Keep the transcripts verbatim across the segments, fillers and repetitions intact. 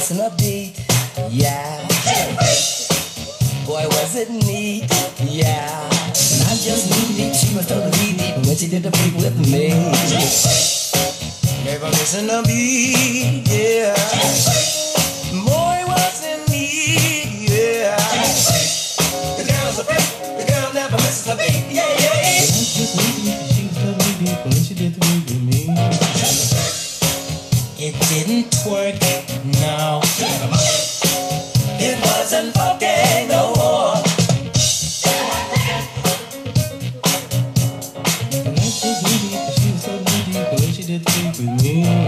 missing a beat, yeah. Boy, was it neat, yeah. And I just knew deep, she was totally deep when she did the freak with me. Never missing a beat, yeah. Boy, was it neat, yeah. The girl's a freak, the girl never misses a beat, yeah, yeah, yeah. And I just knew deep, she was totally deep when she did the freak with me. It didn't work, no. It wasn't funky no more. And I just knew deep, she was so deep when she did the freak with me.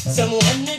Someone to